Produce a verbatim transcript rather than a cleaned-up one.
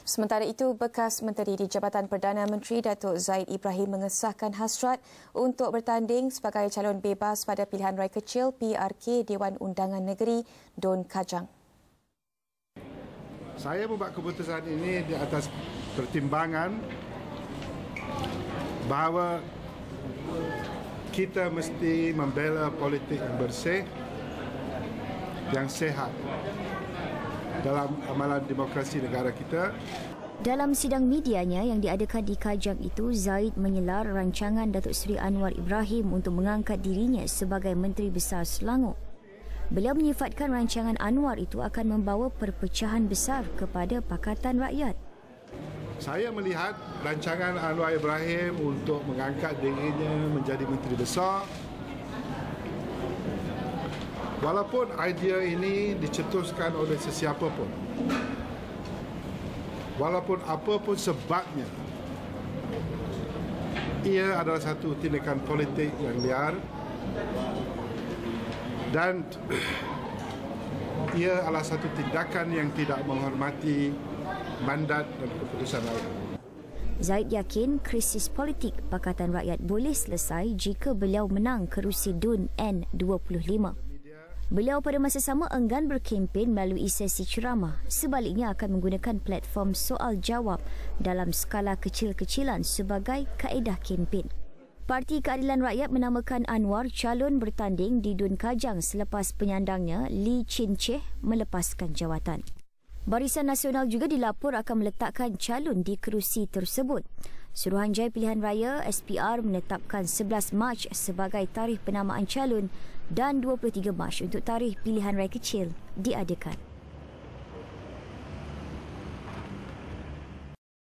Sementara itu, bekas Menteri di Jabatan Perdana Menteri Datuk Zahid Ibrahim mengesahkan hasrat untuk bertanding sebagai calon bebas pada pilihan raya kecil P R K Dewan Undangan Negeri Don Kajang. Saya membuat keputusan ini di atas pertimbangan bahawa kita mesti membela politik yang bersih, yang sehat dalam amalan demokrasi negara kita. Dalam sidang medianya yang diadakan di Kajang itu, Zahid menyelar rancangan Datuk Seri Anwar Ibrahim untuk mengangkat dirinya sebagai Menteri Besar Selangor. Beliau menyifatkan rancangan Anwar itu akan membawa perpecahan besar kepada Pakatan Rakyat. Saya melihat rancangan Anwar Ibrahim untuk mengangkat dirinya menjadi Menteri Besar, walaupun idea ini dicetuskan oleh sesiapa pun, walaupun apa pun sebabnya, ia adalah satu tindakan politik yang liar dan ia adalah satu tindakan yang tidak menghormati mandat dan keputusan rakyat. Zahid yakin krisis politik Pakatan Rakyat boleh selesai jika beliau menang kerusi D U N N dua puluh lima. Beliau pada masa sama enggan berkempen melalui sesi ceramah, sebaliknya akan menggunakan platform soal-jawab dalam skala kecil-kecilan sebagai kaedah kempen. Parti Keadilan Rakyat menamakan Anwar calon bertanding di Dun Kajang selepas penyandangnya Lee Chin Cheh melepaskan jawatan. Barisan Nasional juga dilapor akan meletakkan calon di kerusi tersebut. Suruhanjaya Pilihan Raya S P R menetapkan sebelas Mac sebagai tarikh penamaan calon dan dua puluh tiga Mac untuk tarikh pilihan raya kecil diadakan.